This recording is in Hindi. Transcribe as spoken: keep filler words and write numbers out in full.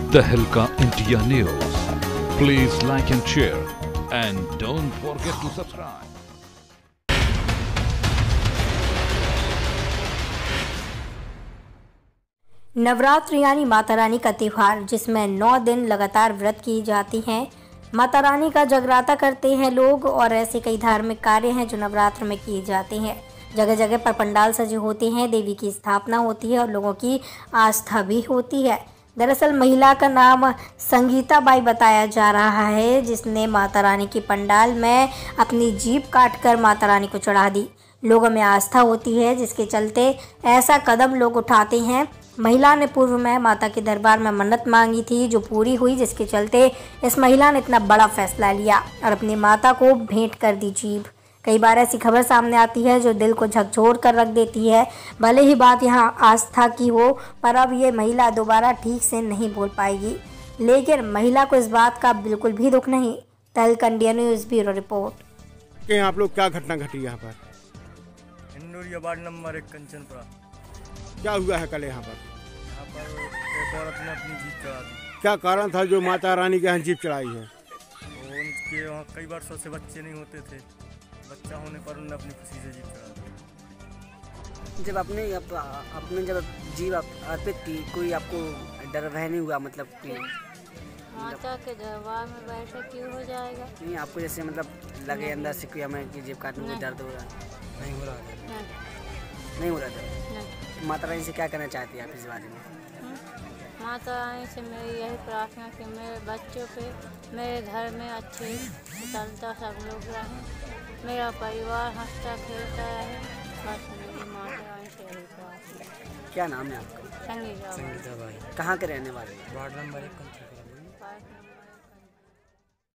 तहलका India news, please like and share and don't forget to subscribe. Navratra यानी माता रानी का त्योहार, जिसमें नौ दिन लगातार व्रत की जाती हैं। माता रानी का जगराता करते हैं लोग और ऐसे कई धार्मिक कार्य हैं जो नवरात्र में किए जाते हैं। जगह जगह पर पंडाल सजे होते हैं, देवी की स्थापना होती है और लोगों की आस्था भी होती है। दरअसल महिला का नाम संगीता बाई बताया जा रहा है, जिसने माता रानी की पंडाल में अपनी जीभ काटकर माता रानी को चढ़ा दी। लोगों में आस्था होती है, जिसके चलते ऐसा कदम लोग उठाते हैं। महिला ने पूर्व में माता के दरबार में मन्नत मांगी थी, जो पूरी हुई, जिसके चलते इस महिला ने इतना बड़ा फैसला लिया और अपनी माता को भेंट कर दी जीभ। कई बार ऐसी खबर सामने आती है जो दिल को झकझोर कर रख देती है। भले ही बात यहाँ आस्था की हो, पर अब ये महिला दोबारा ठीक से नहीं बोल पाएगी, लेकिन महिला को इस बात का बिल्कुल भी दुख नहीं। तहलका इंडिया न्यूज़ ब्यूरो रिपोर्ट। आप लोग क्या घटना घटी यहाँ पर? इंदौर वार्ड नंबर एक कंचनपुरा। क्या हुआ है कल यहाँ पर? यहाँ पर एक औरत ने अपनी जीप चढ़ा दी। क्या कारण था जो माता रानी के यहाँ जीप चढ़ाई है? तो उनके वहाँ कई वर्षों से बच्चे नहीं होते थे, बच्चा होने पर उन्होंने अपनी खुशी से जीप चढ़ा दी। जब आपने अप, अपने जब जीप अर्पित की, कोई आपको डर भय नहीं हुआ? मतलब कि माता के दरबार में बैठे क्यों हो जाएगा? नहीं, आपको जैसे मतलब लगे अंदर से कोई हमें कि जीप काटने में दर्द हो रहा है? नहीं हो रहा है। नहीं हो रहा था। माता रानी से क्या करना चाहती है आप इस बारे में? माता रानी से मेरी यही प्रार्थना कि मेरे बच्चों पे, मेरे घर में अच्छे चलता सब लोग रहें, मेरा परिवार हंसता खेलता रहे, बस मेरी माता रानी से यही प्रार्थना। क्या नाम है आपका? संगीता संगीता बाई। कहाँ के रहने वाले? वार्ड नंबर एक कंचनपुरा।